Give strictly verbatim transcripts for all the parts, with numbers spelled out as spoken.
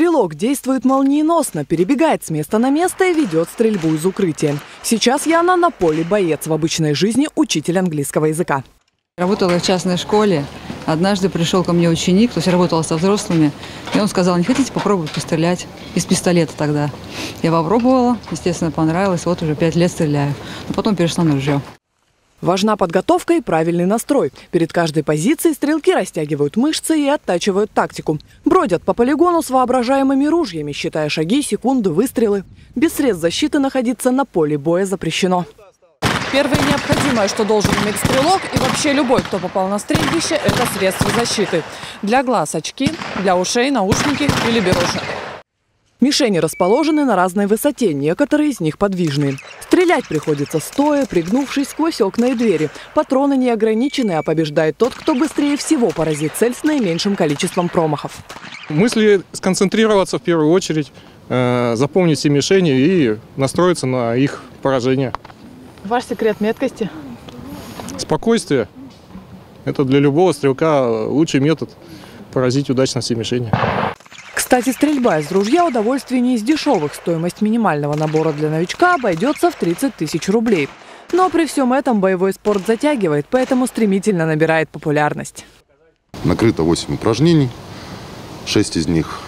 Стрелок действует молниеносно, перебегает с места на место и ведет стрельбу из укрытия. Сейчас Яна на поле боец, в обычной жизни учитель английского языка. Работала в частной школе. Однажды пришел ко мне ученик, то есть работала со взрослыми, и он сказал: не хотите попробовать пострелять? Из пистолета тогда. Я попробовала, естественно, понравилось, вот уже пять лет стреляю. Но потом перешла на ружье. Важна подготовка и правильный настрой. Перед каждой позицией стрелки растягивают мышцы и оттачивают тактику. Бродят по полигону с воображаемыми ружьями, считая шаги, секунды, выстрелы. Без средств защиты находиться на поле боя запрещено. Первое необходимое, что должен иметь стрелок и вообще любой, кто попал на стрельбище, это средства защиты. Для глаз очки, для ушей наушники или беруши. Мишени расположены на разной высоте, некоторые из них подвижные. Стрелять приходится стоя, пригнувшись сквозь окна и двери. Патроны не ограничены, а побеждает тот, кто быстрее всего поразит цель с наименьшим количеством промахов. Мысли сконцентрироваться в первую очередь, э, запомнить все мишени и настроиться на их поражение. Ваш секрет меткости? Спокойствие. Это для любого стрелка лучший метод поразить удачно все мишени. Кстати, стрельба из ружья – удовольствие не из дешевых. Стоимость минимального набора для новичка обойдется в тридцать тысяч рублей. Но при всем этом боевой спорт затягивает, поэтому стремительно набирает популярность. Накрыто восемь упражнений. шесть из них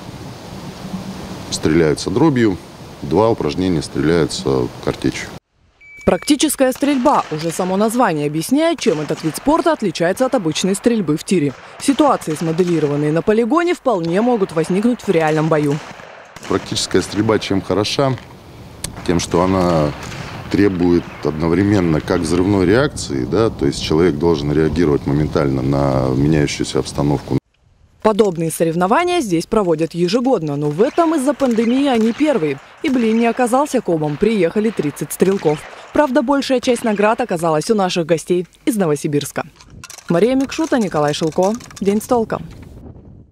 стреляются дробью, два упражнения стреляются картечью. Практическая стрельба. Уже само название объясняет, чем этот вид спорта отличается от обычной стрельбы в тире. Ситуации, смоделированные на полигоне, вполне могут возникнуть в реальном бою. Практическая стрельба чем хороша? Тем, что она требует одновременно как взрывной реакции, да, то есть человек должен реагировать моментально на меняющуюся обстановку. Подобные соревнования здесь проводят ежегодно, но в этом из-за пандемии они первые. И блин не оказался комом, приехали тридцать стрелков. Правда, большая часть наград оказалась у наших гостей из Новосибирска. Мария Микшута, Николай Шилко. День с толком.